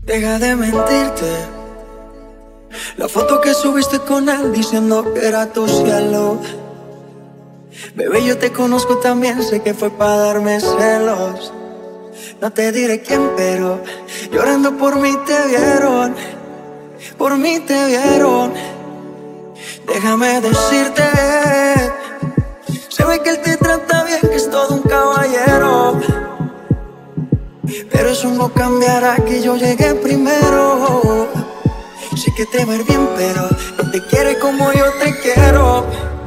Deja de mentirte. La foto que subiste con él diciendo que era tu cielo. Bebé, yo te conozco también, sé que fue para darme celos. No te diré quién, pero llorando por mí te vieron. Por mí te vieron. Déjame decirte, se ve que él te trata bien, que es todo un caballero. Pero eso no cambiará que yo llegué primero. Sé que te va a ir bien, pero no te quiere como yo te quiero.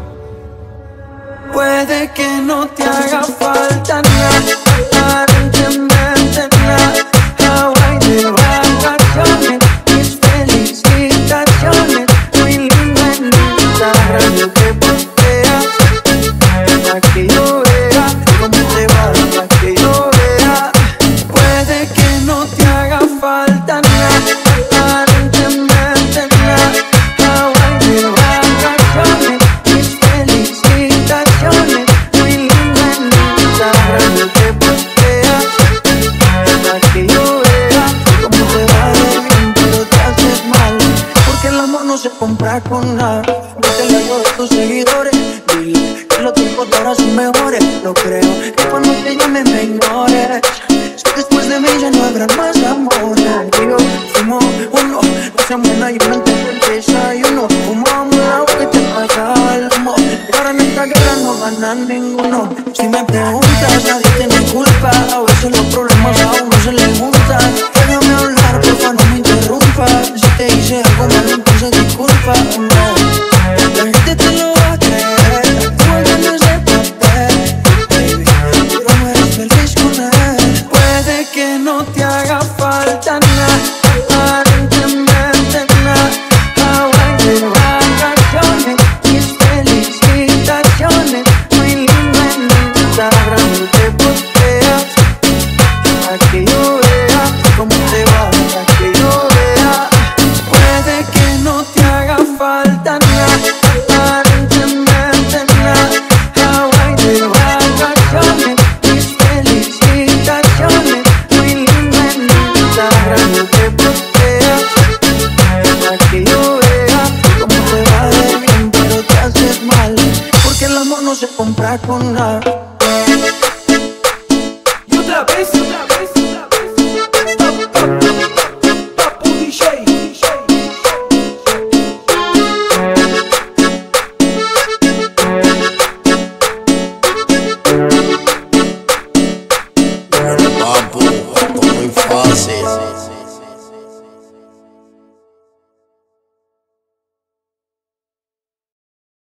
Puede que no te haga falta nada, aparentemente nada. Hawaii de vacaciones, mis felicitaciones. Muy linda en Instagram, yo te posteas para que yo vea cómo te va, para que yo vea. Puede que no te haga falta nada, aparentemente nada. Hawaii de vacaciones, mis felicitaciones. Muy linda en Instagram, yo te posteas para que yo vea cómo te va de bien, pero te haces mal. Porque el amor no se compra con nada. No te leo de tus seguidores, dile que los tiempos de ahora son mejores. No creo que cuando te llame me ignores. Sé que después de mí ya no habrá más amor. Contigo fumo uno, no se muera y no entiendo el desayuno. Fumamos el agua que te pasaba el humo. Y ahora en esta guerra no gana ninguno. Si me preguntas, nadie tiene culpa. A veces los problemas a uno se le juntan. Déjame hablar, porfa, no me interrumpas. Si te hice algo malo, entonces disculpa. La gente te lo va a creer. Tú ganas de papel, baby, pero no eres feliz con él. Puede que no te haga falta nada, aparentemente nada. Hawaii de vacaciones, mis felicitaciones. Muy linda en Instagram, yo te posteas para que yo vea cómo te va, para que yo vea. Puede que no te haga falta nada, aparentemente nada. Hawaii de vacaciones, mis felicitaciones. Muy linda en Instagram, yo te posteas para que yo vea cómo te va de bien, pero te haces mal. Porque el amor no se compra con nada. Y otra vez, otra vez, otra vez. Papu DJ. Bueno, papu, esto es muy fácil.